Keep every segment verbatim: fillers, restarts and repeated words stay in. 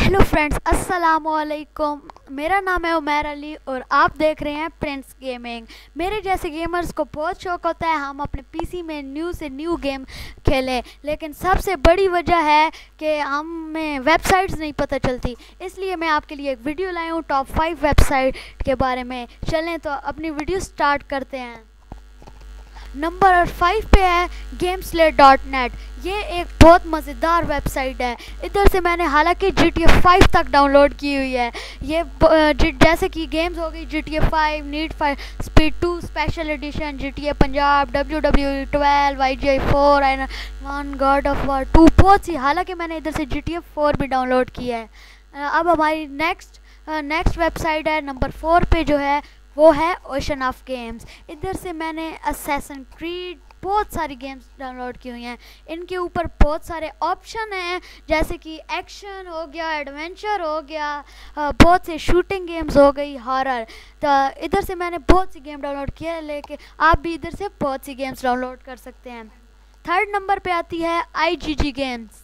Hello friends, अस्सलाम वालेकुम। मेरा नाम है उमैर अली और आप देख रहे हैं प्रिंस गेमिंग। मेरे जैसे गेमर्स को बहुत शौक होता है हम अपने पीसी में न्यू से न्यू गेम खेलें, लेकिन सबसे बड़ी वजह है कि हमें वेबसाइट्स नहीं पता चलती। इसलिए मैं आपके लिए एक वीडियो लाई हूँ टॉप फाइव वेबसाइट के बारे में। चलें तो अपनी वीडियो स्टार्ट करते हैं। नंबर फाइव पे है गेमस्लेट डॉट नेट। ये एक बहुत मज़ेदार वेबसाइट है। इधर से मैंने हालांकि जी टी ए फाइव तक डाउनलोड की हुई है। ये जैसे कि गेम्स हो गई G T A five, need five speed two special edition, G T A Punjab, W W E twelve, I G I four and one, God of War two, बहुत सी। हालांकि मैंने इधर से जी टी ए फोर भी download की है। अब हमारी नेक्स्ट नेक्स्ट वेबसाइट है नंबर फोर पे, जो है वो है ओशन ऑफ गेम्स। इधर से मैंने असैसिन क्रीड बहुत सारी गेम्स डाउनलोड की हुई हैं। इनके ऊपर बहुत सारे ऑप्शन हैं, जैसे कि एक्शन हो गया, एडवेंचर हो गया, बहुत से शूटिंग गेम्स हो गई, हॉरर। तो इधर से मैंने बहुत सी गेम डाउनलोड की है, लेकिन आप भी इधर से बहुत सी गेम्स डाउनलोड कर सकते हैं। थर्ड नंबर पे आती है आई जी जी गेम्स।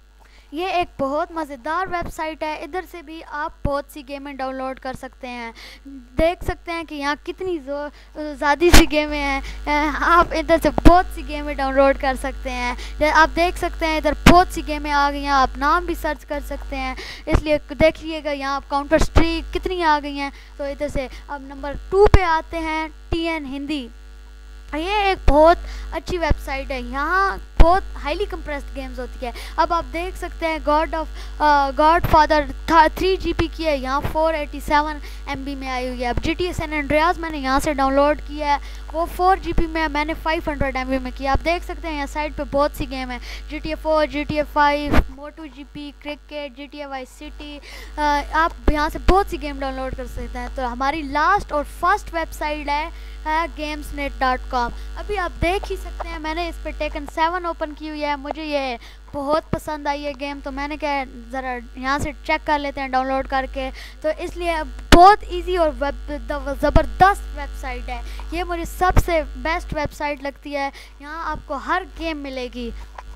ये एक बहुत मज़ेदार वेबसाइट है। इधर से भी आप बहुत सी गेमें डाउनलोड कर सकते हैं। देख सकते हैं कि यहाँ कितनी ज़्यादा सी गेमें हैं। आप इधर से बहुत सी गेमें डाउनलोड कर सकते हैं। आप देख सकते हैं इधर बहुत सी गेमें आ गई हैं। आप नाम भी सर्च कर सकते हैं, इसलिए देखिएगा यहाँ आप काउंटर स्ट्राइक कितनी आ गई हैं। तो इधर से अब नंबर टू पे आते हैं टी एन हिंदी। ये एक बहुत अच्छी वेबसाइट है। यहाँ बहुत हाईली कंप्रेस्ड गेम्स होती है। अब आप देख सकते हैं God of God father three G B की है, यहाँ four eighty seven M B में आई हुई है। अब G T A San Andreas मैंने यहाँ से डाउनलोड किया है, वो फोर जी बी में, मैंने फाइव हंड्रेड एम बी में किया। आप देख सकते हैं यहाँ साइड पे बहुत सी गेम है, G T A four, G T A five, Moto G P, cricket, G T A vice city. आप यहाँ से बहुत सी गेम डाउनलोड कर सकते हैं। तो हमारी लास्ट और फर्स्ट वेबसाइट है है गेम्सनेट डॉट कॉम। अभी आप देख ही सकते हैं मैंने इस पर टेकन सेवन ओपन की हुई है। मुझे ये बहुत पसंद आई है गेम, तो मैंने क्या ज़रा यहाँ से चेक कर लेते हैं डाउनलोड करके। तो इसलिए बहुत इजी और ज़बरदस्त वेबसाइट है ये। मुझे सबसे बेस्ट वेबसाइट लगती है। यहाँ आपको हर गेम मिलेगी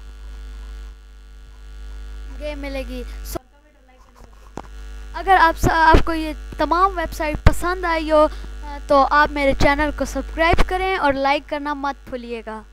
गेम मिलेगी सो अगर आप आपको ये तमाम वेबसाइट पसंद आई हो तो आप मेरे चैनल को सब्सक्राइब करें और लाइक करना मत भूलिएगा।